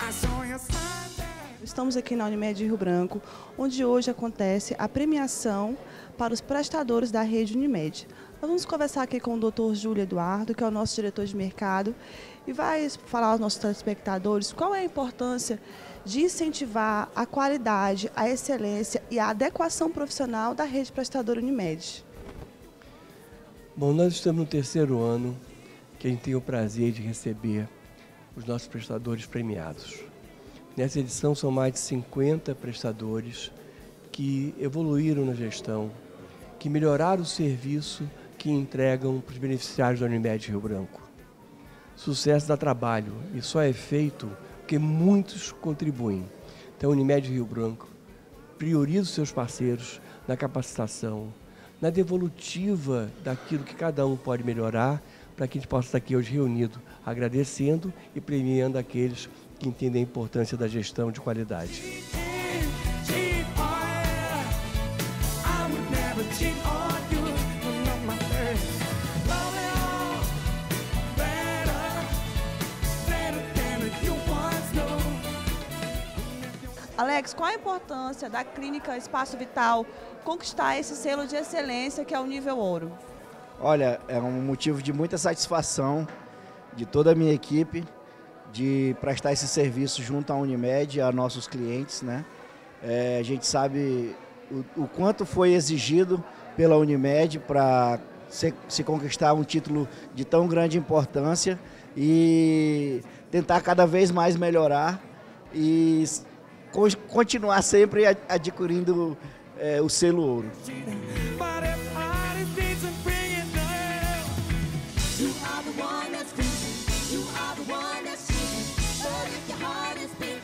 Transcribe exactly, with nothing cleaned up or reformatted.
Estamos aqui na Unimed Rio Branco, onde hoje acontece a premiação para os prestadores da rede Unimed. Nós vamos conversar aqui com o doutor Júlio Eduardo, que é o nosso diretor de mercado, e vai falar aos nossos telespectadores qual é a importância de incentivar a qualidade, a excelência e a adequação profissional da rede prestadora Unimed. Bom, nós estamos no terceiro ano que a gente tem o prazer de receber os nossos prestadores premiados. Nessa edição são mais de cinquenta prestadores que evoluíram na gestão, que melhoraram o serviço que entregam para os beneficiários da Unimed Rio Branco. Sucesso dá trabalho e só é feito porque muitos contribuem. Então a Unimed Rio Branco prioriza os seus parceiros na capacitação, na devolutiva daquilo que cada um pode melhorar, para que a gente possa estar aqui hoje reunido, agradecendo e premiando aqueles que entendem a importância da gestão de qualidade. Alex, qual a importância da Clínica Espaço Vital conquistar esse selo de excelência que é o nível ouro? Olha, é um motivo de muita satisfação de toda a minha equipe de prestar esse serviço junto à Unimed, a nossos clientes, né? É, a gente sabe o, o quanto foi exigido pela Unimed para se, se conquistar um título de tão grande importância e tentar cada vez mais melhorar e continuar sempre adquirindo é, o selo ouro. You are the one that's choosing. You are the one that's choosing. But if your heart is beating